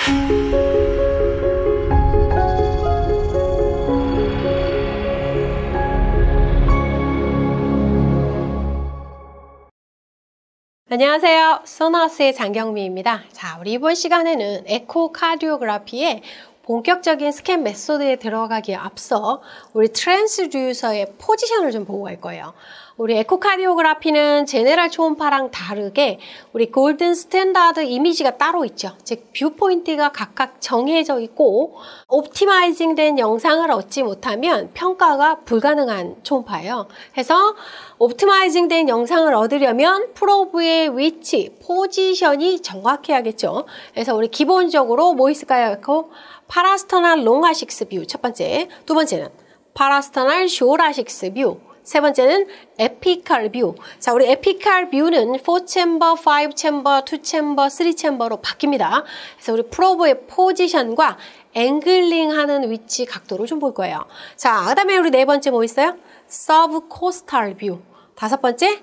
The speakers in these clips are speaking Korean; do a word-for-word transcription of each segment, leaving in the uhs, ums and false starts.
안녕하세요. 소나스의 장경미입니다. 자, 우리 이번 시간에는 에코카디오그래피의 본격적인 스캔 메소드에 들어가기에 앞서 우리 트랜스듀서의 포지션을 좀 보고 갈 거예요. 우리 에코카디오그래피는 제네럴 초음파랑 다르게 우리 골든 스탠다드 이미지가 따로 있죠. 즉 뷰포인트가 각각 정해져 있고 옵티마이징된 영상을 얻지 못하면 평가가 불가능한 초음파예요. 그래서 옵티마이징된 영상을 얻으려면 프로브의 위치, 포지션이 정확해야겠죠. 그래서 우리 기본적으로 뭐 있을까요? 에코 파라스터널 롱아식스 뷰 첫 번째, 두 번째는 파라스터널 숏아식스 뷰, 세 번째는 에피칼 뷰. 자, 우리 에피칼 뷰는 사 챔버, 오 챔버, 이 챔버, 삼 챔버로 바뀝니다. 그래서 우리 프로브의 포지션과 앵글링 하는 위치 각도를 좀 볼 거예요. 자, 그 다음에 우리 네 번째 뭐 있어요? 서브 코스탈 뷰. 다섯 번째,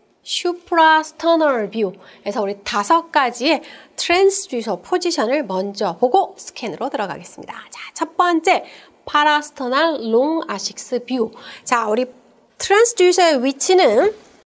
슈프라스터널 뷰. 그래서 우리 다섯 가지의 트랜스듀서 포지션을 먼저 보고 스캔으로 들어가겠습니다. 자, 첫 번째, 파라스터널 롱아식스 뷰. 자, 우리 트랜스듀서의 위치는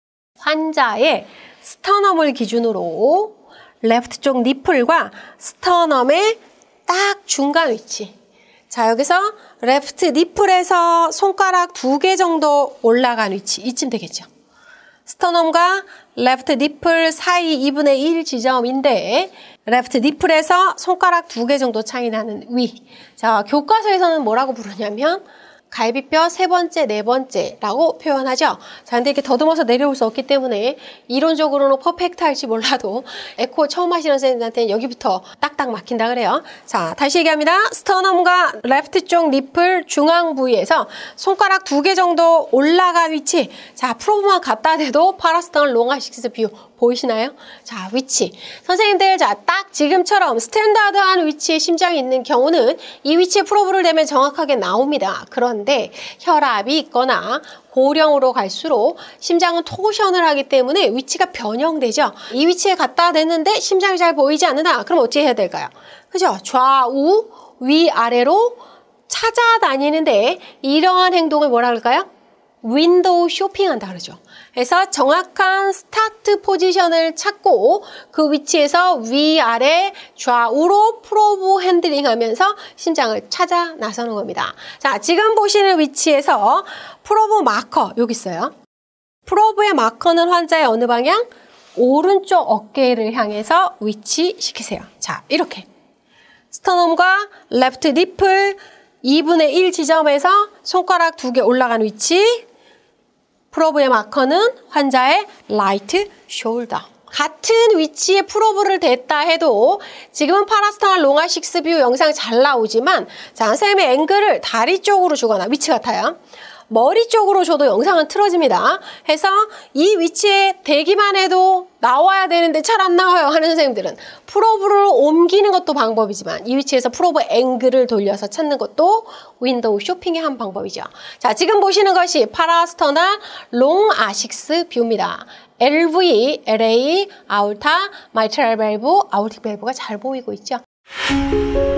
환자의 스터넘을 기준으로 레프트 쪽 니플과 스터넘의 딱 중간 위치. 자, 여기서 레프트 니플에서 손가락 두 개 정도 올라간 위치, 이쯤 되겠죠. 스터넘과 레프트 니플 사이 이분의 일 지점인데 레프트 니플에서 손가락 두 개 정도 차이 나는 위. 자, 교과서에서는 뭐라고 부르냐면 갈비뼈 세 번째, 네 번째라고 표현하죠. 자, 근데 이렇게 더듬어서 내려올 수 없기 때문에 이론적으로는 퍼펙트할지 몰라도 에코 처음 하시는 선생님들한테는 여기부터 딱딱 막힌다 그래요. 자, 다시 얘기합니다. 스터넘과 레프트 쪽 니플 중앙 부위에서 손가락 두 개 정도 올라간 위치. 자, 프로브만 갖다 대도 파라스터널 롱아식스 뷰 보이시나요? 자, 위치. 선생님들, 자, 딱 지금처럼 스탠다드한 위치에 심장이 있는 경우는 이 위치에 프로브를 대면 정확하게 나옵니다. 그런데 혈압이 있거나 고령으로 갈수록 심장은 토션을 하기 때문에 위치가 변형되죠. 이 위치에 갖다 댔는데 심장이 잘 보이지 않는다. 그럼 어떻게 해야 될까요? 그죠? 좌우, 위아래로 찾아다니는데 이러한 행동을 뭐라 그럴까요? 윈도우 쇼핑한다 그러죠. 그래서 정확한 스타트 포지션을 찾고 그 위치에서 위아래 좌우로 프로브 핸들링 하면서 심장을 찾아 나서는 겁니다. 자, 지금 보시는 위치에서 프로브 마커 여기 있어요. 프로브의 마커는 환자의 어느 방향? 오른쪽 어깨를 향해서 위치시키세요. 자, 이렇게 스터넘과 레프트 니플 이분의 일 지점에서 손가락 두 개 올라간 위치. 프로브의 마커는 환자의 라이트 숄더. 같은 위치에 프로브를 댔다 해도 지금은 파라스터널 롱아식스 뷰 영상 잘 나오지만 자, 선생님의 앵글을 다리 쪽으로 주거나 위치 같아요. 머리 쪽으로 줘도 영상은 틀어집니다. 해서 이 위치에 대기만 해도 나와야 되는데 잘 안 나와요 하는 선생님들은 프로브를 옮기는 것도 방법이지만 이 위치에서 프로브 앵글을 돌려서 찾는 것도 윈도우 쇼핑의 한 방법이죠. 자, 지금 보시는 것이 파라스터널 롱아식스 뷰입니다. 엘브이, 엘에이, 아울타, 마이트럴 밸브, 아우틱 밸브가 잘 보이고 있죠.